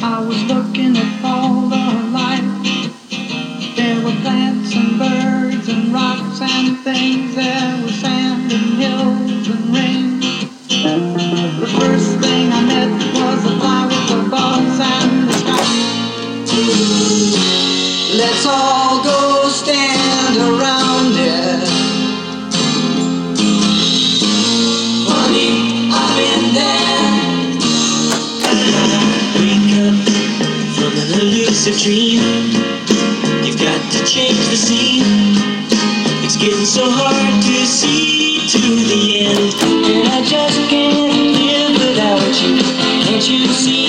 I was looking at all the life. There were plants and birds and rocks and things. There was sand and hills and rain. The first thing I met was a fly with a buzz and the sky. Let's all go stand around it. Honey, I've been there. Wake up from an elusive dream. You've got to change the scene. It's getting so hard to see to the end, and I just can't live without you. Can't you see?